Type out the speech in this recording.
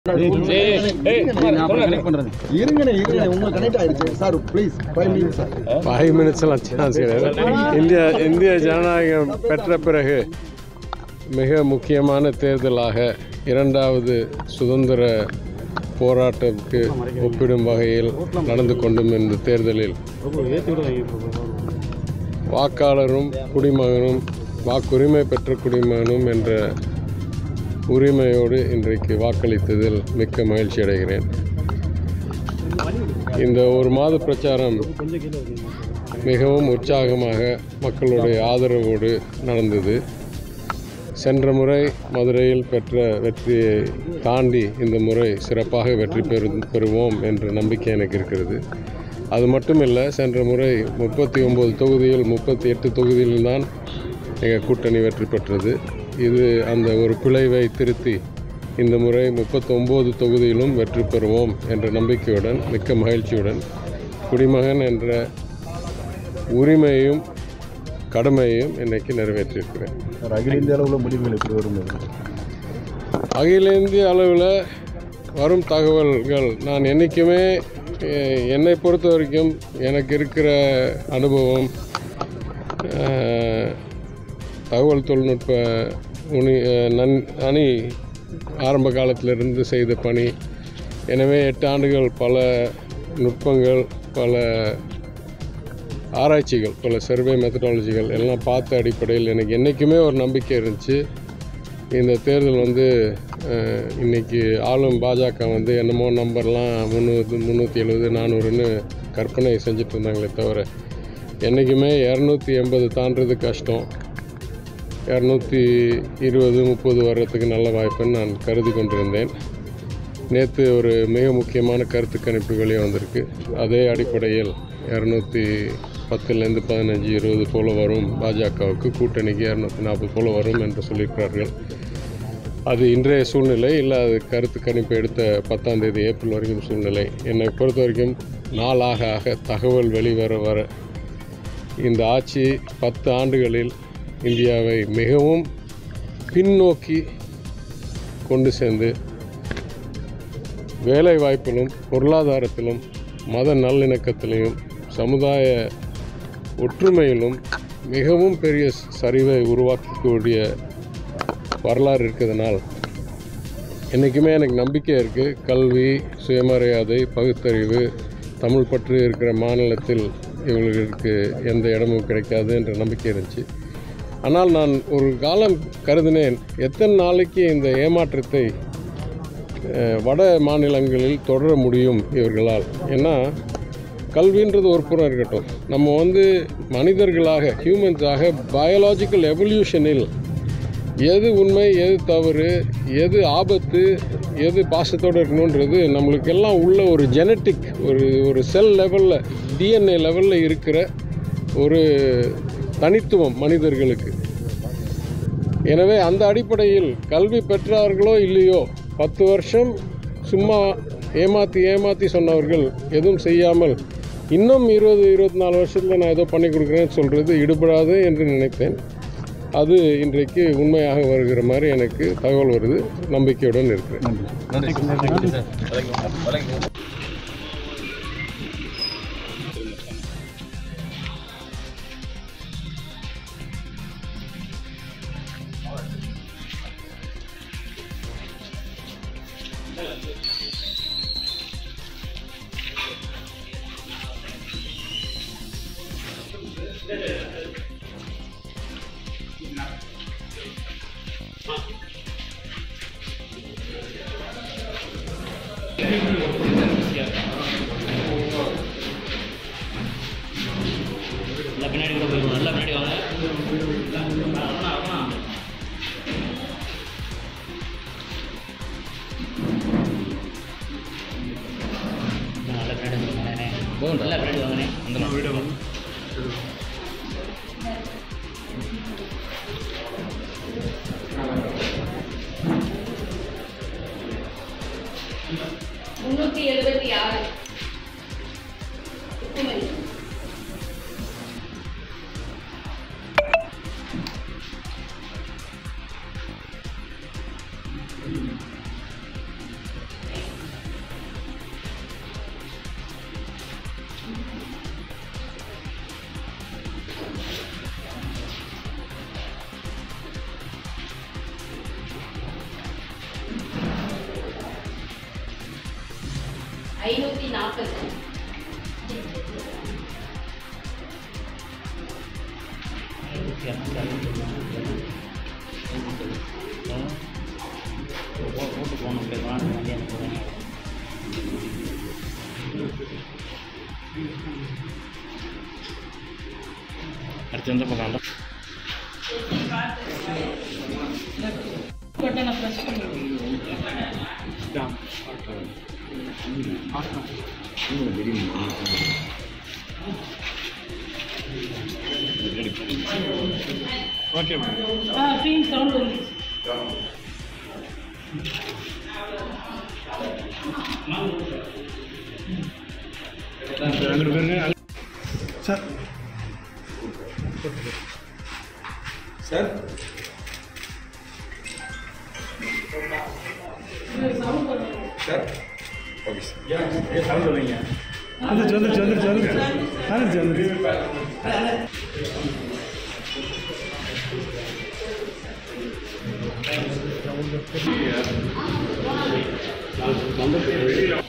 5 minutes இந்திய ஜனநாயகம் பெற்ற பிறகு மிக முக்கியமான தேர்தலாக இரண்டாவது சுதந்திர போராட்டத்திற்கு ஒப்பிடும் வகையில் நடந்து கொண்டும் இந்த தேர்தலில் வாக்காளரும் குடிமகனும் வாக்குரிமை பெற்ற குடிமகனும் என்ற உரிமையோடு இன்றைக்கு வாக்களித்ததில் மிக்க மகிழ்ச்சி அடைகிறேன். இந்த ஒரு மாத பிரச்சாரம் மிகவும் உற்சாகமாக மக்களுடைய ஆதரவோடு நடந்தது. சென்ற முறை மதுரையில் பெற்ற வெற்றியை தாண்டி இந்த முறை சிறப்பாக வெற்றி பெறுவோம் என்ற நம்பிக்கை எனக்கு இருக்கிறது. அது மட்டுமில்லை, சென்ற முறை 39 தொகுதியில் 38 தொகுதியில்தான் எங்கள் கூட்டணி வெற்றி பெற்றது. இது அந்த ஒரு பிழைவை திருத்தி இந்த முறை 39 தொகுதியிலும் வெற்றி பெறுவோம் என்ற நம்பிக்கையுடன் மிக்க மகிழ்ச்சியுடன் குடிமகன் என்ற உரிமையும் கடமையையும் இன்றைக்கு நிறைவேற்றியிருக்கிறேன். அகில இந்திய அளவில் முடிவுகள் எப்படி வரும்? அகில இந்திய அளவில் வரும் தகவல்கள் நான் என்றைக்குமே என்னை பொறுத்த வரைக்கும் எனக்கு இருக்கிற அனுபவம், தகவல் தொழில்நுட்ப அணி ஆரம்ப காலத்திலிருந்து செய்த பணி. எனவே 8 ஆண்டுகள் பல நுட்பங்கள், பல ஆராய்ச்சிகள், பல சர்வே மெத்தடாலஜிகள் எல்லாம் பார்த்த அடிப்படையில் எனக்கு என்றைக்குமே ஒரு நம்பிக்கை இருந்துச்சு. இந்த தேர்தல் இன்றைக்கி ஆளும் பாஜக என்னமோ நம்பர்லாம் 300, 370, 400ன்னு கற்பனை செஞ்சுட்டு இருந்தாங்களே தவிர என்றைக்குமே 280 தாண்டது கஷ்டம். 220, 30 வர்றதுக்கு நல்ல வாய்ப்புன்னு நான் கருதி கொண்டிருந்தேன். நேற்று ஒரு மிக முக்கியமான கருத்து கணிப்பு வெளியே வந்திருக்கு. அதே அடிப்படையில் 210லேருந்து 15, 20 போல் வரும். பாஜகவுக்கு கூட்டணிக்கு 240 போல் வரும் என்று சொல்லியிருக்கிறார்கள். அது இன்றைய சூழ்நிலை இல்லை, அது கருத்து கணிப்பு எடுத்த 10ஆம் தேதி ஏப்ரல் வரைக்கும் சூழ்நிலை. என்னை பொறுத்த வரைக்கும் நாளாக தகவல் வெளிவர வர இந்த ஆட்சி 10 ஆண்டுகளில் இந்தியாவை மிகவும் பின்னோக்கி கொண்டு சேர்ந்து வேலை வாய்ப்பிலும் பொருளாதாரத்திலும் மத நல்லிணக்கத்திலும் சமுதாய ஒற்றுமையிலும் மிகவும் பெரிய சரிவை உருவாக்கக்கூடிய வரலாறு இருக்கிறதுனால் என்றைக்குமே எனக்கு நம்பிக்கை இருக்குது. கல்வி, சுயமரியாதை, பகுத்தறிவு, தமிழ் பற்று இருக்கிற மாநிலத்தில் இவர்களுக்கு எந்த இடமும் கிடைக்காது என்ற நம்பிக்கை இருந்துச்சு. ஆனால் நான் ஒரு காலம் கருதினேன், எத்தனை நாளைக்கு இந்த ஏமாற்றத்தை வட மாநிலங்களில் தொடர முடியும் இவர்களால். ஏன்னா கல்வின்றது ஒரு புறம் இருக்கட்டும், நம்ம மனிதர்களாக, ஹியூமன்ஸாக பயாலஜிக்கல் எவல்யூஷனில் எது உண்மை, எது தவறு, எது ஆபத்து, எது பாசத்தோடு இருக்கணுன்றது நம்மளுக்கெல்லாம் உள்ள ஒரு ஜெனட்டிக், ஒரு செல் லெவலில், டிஎன்ஏ லெவலில் இருக்கிற ஒரு தனித்துவம் மனிதர்களுக்கு. எனவே அந்த அடிப்படையில் கல்வி பெற்றார்களோ இல்லையோ 10 வருஷம் சும்மா ஏமாற்றி சொன்னவர்கள் எதுவும் செய்யாமல் இன்னும் 20-24 வருஷத்தில் நான் ஏதோ பண்ணி கொடுக்குறேன்னு சொல்கிறது ஈடுபடாது என்று நினைத்தேன். அது இன்றைக்கு உண்மையாக வருகிற மாதிரி எனக்கு தகவல் வருது. நம்பிக்கையுடன் இருக்கிறேன். பின்னாடி கூட போய் நல்லா பின்னாடி வாங்க. நல்லா பின்னாடி வாங்கண்ணே. நல்லா பின்னாடி வாங்கண்ணே. அந்த வீடியோ வாங்க. 540. ஓட்டு போகணும் போகணும் மதியானம் போகிறேன். அடுத்து எந்த பக்கம் பட்டனை ப்ரெஸ் பண்ணி ஓகே ஸ்க்ரீன் சவுண்ட் வந்து sir sir sir okay sir sound வைங்க. வந்துச்சு